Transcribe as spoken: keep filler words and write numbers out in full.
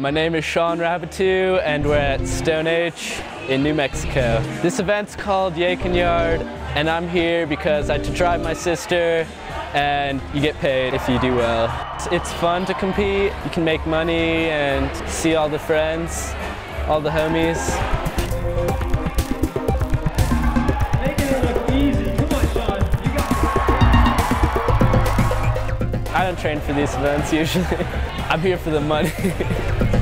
My name is Shawn Raboutou and we're at Stone H in New Mexico. This event's called Yank-N-Yard and I'm here because I had to drive my sister and you get paid if you do well. It's, it's fun to compete, you can make money and see all the friends, all the homies. Making it look easy. Come on, Shawn. You got it. I don't train for these events usually. I'm here for the money.